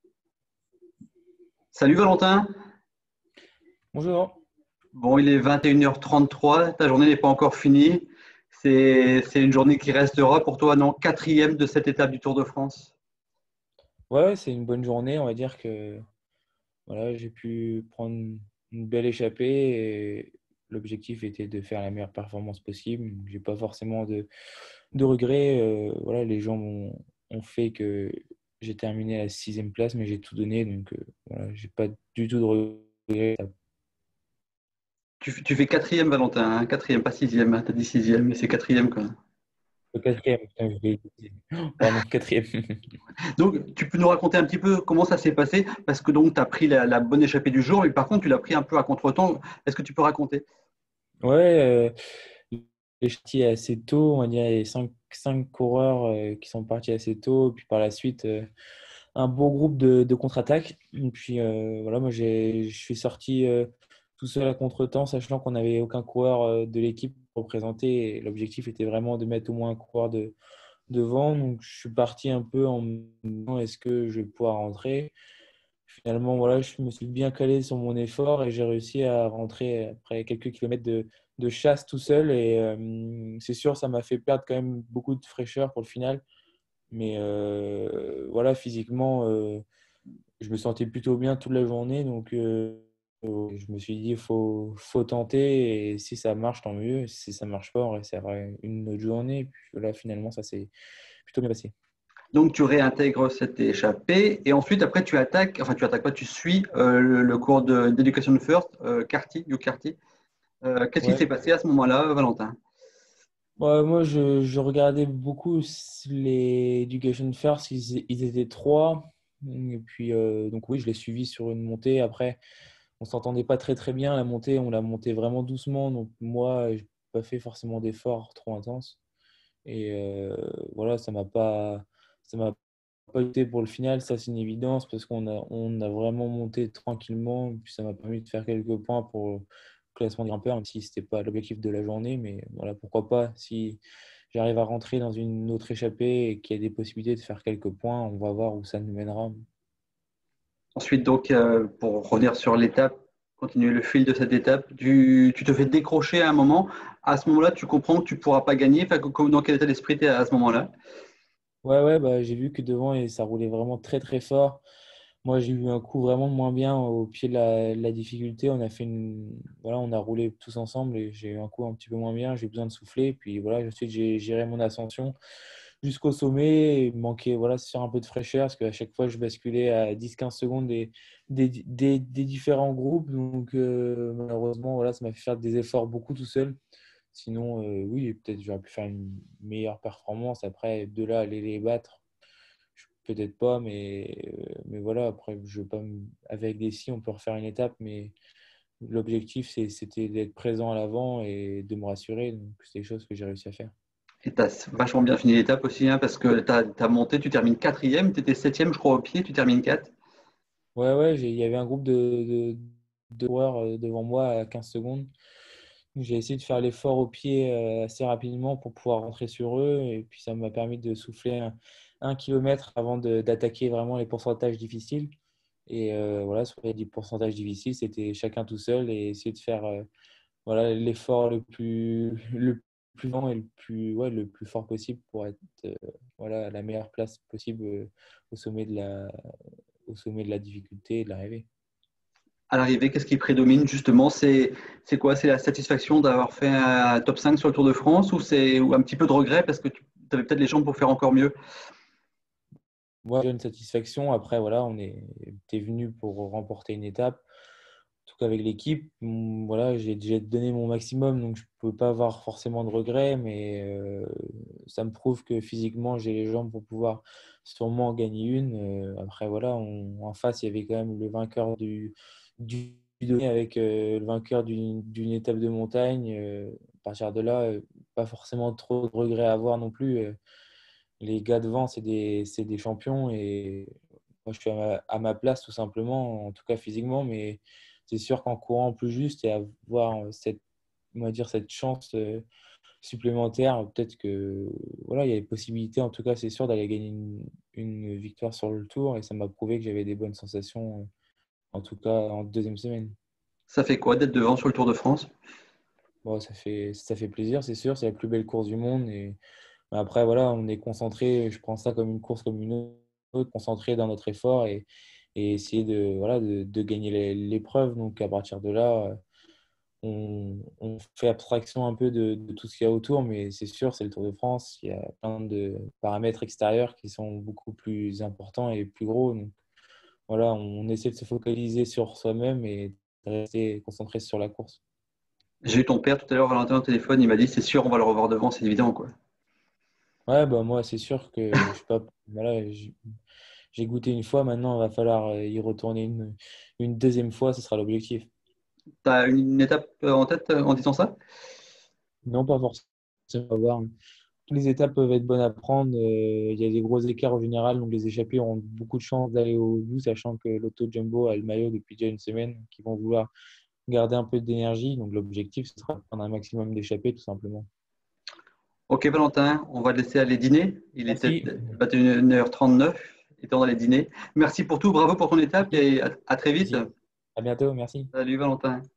Salut Valentin. Bonjour. Bon, il est 21h33, ta journée n'est pas encore finie. C'est une journée qui restera pour toi, non? Quatrième de cette étape du Tour de France. Ouais, c'est une bonne journée. On va dire que voilà, j'ai pu prendre une belle échappée et l'objectif était de faire la meilleure performance possible. J'ai pas forcément de regrets. Voilà, les gens ont fait que j'ai terminé à la sixième place, mais j'ai tout donné. Donc voilà, j'ai pas du tout de regrets. Tu fais quatrième, Valentin, hein. Quatrième, pas sixième, hein. T'as dit sixième, mais c'est quatrième quand même. Le quatrième, putain, pardon, quatrième. Donc, tu peux nous raconter un petit peu comment ça s'est passé? Parce que donc, tu as pris la bonne échappée du jour, mais par contre, tu l'as pris un peu à contre-temps. Est-ce que tu peux raconter? Ouais, j'ai parti assez tôt, on va dire, il y a cinq coureurs qui sont partis assez tôt, puis par la suite, un beau groupe de contre-attaque. Et puis voilà, moi je suis sorti tout seul à contre-temps, sachant qu'on n'avait aucun coureur de l'équipe représenté. Et l'objectif était vraiment de mettre au moins un coureur devant. Donc je suis parti un peu en me disant est-ce que je vais pouvoir rentrer? Finalement, voilà, je me suis bien calé sur mon effort et j'ai réussi à rentrer après quelques kilomètres de chasse tout seul. Et c'est sûr, ça m'a fait perdre quand même beaucoup de fraîcheur pour le final. Mais voilà, physiquement, je me sentais plutôt bien toute la journée. Donc, je me suis dit, faut tenter. Et si ça marche, tant mieux. Si ça marche pas, on réessayera une autre journée. Et puis là, finalement, ça s'est plutôt bien passé. Donc, tu réintègres cette échappée et ensuite, après, tu attaques pas, tu suis le cours d'Education First, Carty, You Carty. Qu'est-ce qui s'est Ouais. passé à ce moment-là, Valentin? Ouais, moi, je regardais beaucoup les Education First. Ils étaient trois. Et puis, donc oui, je l'ai suivi sur une montée. Après, on s'entendait pas très très bien. La montée, on l'a montée vraiment doucement. Donc moi, j'ai pas fait forcément d'efforts trop intenses. Et voilà, ça m'a pas été pour le final. Ça, c'est une évidence parce on a vraiment monté tranquillement. Puis ça m'a permis de faire quelques points pour le classement des grimpeurs, même si c'était pas l'objectif de la journée. Mais voilà, pourquoi pas. Si j'arrive à rentrer dans une autre échappée et qu'il y a des possibilités de faire quelques points, on va voir où ça nous mènera. Ensuite, donc, pour revenir sur l'étape, continuer le fil de cette étape, tu te fais décrocher à un moment. À ce moment-là, tu comprends que tu ne pourras pas gagner. Enfin, dans quel état d'esprit tu es à ce moment-là? Ouais, bah, j'ai vu que devant, et ça roulait vraiment très très fort. Moi, j'ai eu un coup vraiment moins bien au pied de la difficulté. Voilà, on a roulé tous ensemble et j'ai eu un coup un petit peu moins bien. J'ai besoin de souffler. Puis voilà, ensuite, j'ai géré mon ascension jusqu'au sommet. Et il manquait voilà, sur un peu de fraîcheur parce qu'à chaque fois, je basculais à 10-15 secondes des différents groupes. Donc, malheureusement, voilà, ça m'a fait faire des efforts beaucoup tout seul. Sinon, oui, peut-être j'aurais pu faire une meilleure performance. Après, de là, aller les battre, peut-être pas, mais voilà, après, je veux pas avec des si, on peut refaire une étape, mais l'objectif, c'était d'être présent à l'avant et de me rassurer. Donc, c'est des choses que j'ai réussi à faire. Et tu as vachement bien fini l'étape aussi, hein, parce que tu as monté, tu termines quatrième, tu étais septième, je crois, au pied, tu termines 4. Ouais, il y avait un groupe de coureurs devant moi à 15 secondes. J'ai essayé de faire l'effort au pied assez rapidement pour pouvoir rentrer sur eux. Et puis, ça m'a permis de souffler un kilomètre avant d'attaquer vraiment les pourcentages difficiles. Et voilà, sur les 10 pourcentages difficiles, c'était chacun tout seul et essayer de faire voilà, l'effort le plus lent et ouais, le plus fort possible pour être voilà, à la meilleure place possible au sommet au sommet de la difficulté et de l'arrivée. À l'arrivée, qu'est-ce qui prédomine justement? C'est quoi? C'est la satisfaction d'avoir fait un top 5 sur le Tour de France ou un petit peu de regret parce que tu avais peut-être les jambes pour faire encore mieux? Moi, j'ai une satisfaction. Après, voilà, t'es venu pour remporter une étape. En tout cas, avec l'équipe, voilà, j'ai donné mon maximum, donc je ne peux pas avoir forcément de regrets, mais ça me prouve que physiquement, j'ai les jambes pour pouvoir sûrement en gagner une. Après, voilà, en face, il y avait quand même le vainqueur du donné avec le vainqueur d'une étape de montagne. À partir de là, pas forcément trop de regrets à avoir non plus. Les gars devant, c'est des champions et moi, je suis à ma place tout simplement, en tout cas physiquement, mais c'est sûr qu'en courant plus juste et avoir cette, on va dire, cette chance supplémentaire. Peut-être que voilà, il y a des possibilités, en tout cas, c'est sûr, d'aller gagner une victoire sur le Tour. Et ça m'a prouvé que j'avais des bonnes sensations, en tout cas en deuxième semaine. Ça fait quoi d'être devant sur le Tour de France? Bon, ça fait plaisir, c'est sûr. C'est la plus belle course du monde. Et après, voilà, on est concentré. Je prends ça comme une course comme une autre, concentré dans notre effort et essayer voilà, de gagner l'épreuve. Donc, à partir de là, on fait abstraction un peu de tout ce qu'il y a autour, mais c'est sûr, c'est le Tour de France. Il y a plein de paramètres extérieurs qui sont beaucoup plus importants et plus gros. Donc, voilà, on essaie de se focaliser sur soi-même et de rester concentré sur la course. J'ai eu ton père tout à l'heure, Valentin, au téléphone. Il m'a dit, c'est sûr, on va le revoir devant, c'est évident, quoi. Ouais, bah moi, c'est sûr que je sais pas. Voilà, j'ai goûté une fois, maintenant, il va falloir y retourner une deuxième fois, ce sera l'objectif. Tu as une étape en tête en disant ça? Non, pas forcément. On va voir. Toutes les étapes peuvent être bonnes à prendre. Il y a des gros écarts au général, donc les échappés auront beaucoup de chances d'aller au bout, sachant que l'Auto Jumbo a le maillot depuis déjà une semaine, qui vont vouloir garder un peu d'énergie. Donc l'objectif, ce sera de prendre un maximum d'échappés, tout simplement. Ok, Valentin, on va te laisser aller dîner. Il est Merci. peut-être 21h39 et temps d'aller dîner. Merci pour tout, bravo pour ton étape Merci. et à très vite. Merci. À bientôt. Merci. Salut, Valentin.